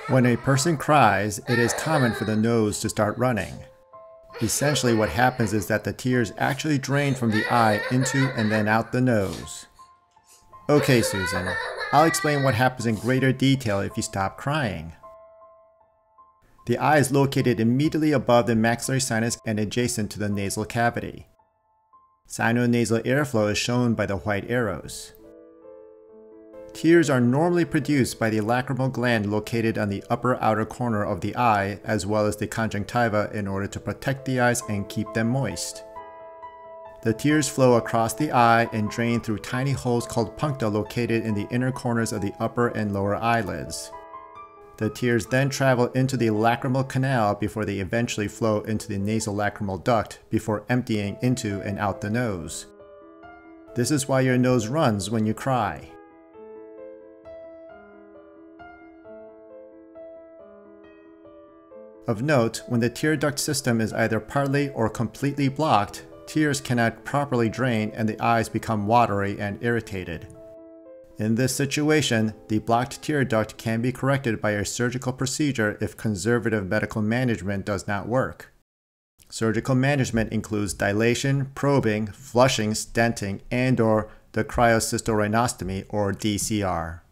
When a person cries, it is common for the nose to start running. Essentially what happens is that the tears actually drain from the eye into and then out the nose. Okay, Susan, I'll explain what happens in greater detail if you stop crying. The eye is located immediately above the maxillary sinus and adjacent to the nasal cavity. Sinonasal airflow is shown by the white arrows. Tears are normally produced by the lacrimal gland located on the upper outer corner of the eye as well as the conjunctiva in order to protect the eyes and keep them moist. The tears flow across the eye and drain through tiny holes called puncta located in the inner corners of the upper and lower eyelids. The tears then travel into the lacrimal canal before they eventually flow into the nasolacrimal duct before emptying into and out the nose. This is why your nose runs when you cry. Of note, when the tear duct system is either partly or completely blocked, tears cannot properly drain and the eyes become watery and irritated. In this situation, the blocked tear duct can be corrected by a surgical procedure if conservative medical management does not work. Surgical management includes dilation, probing, flushing, stenting, and/or the cryocystorhinostomy or DCR.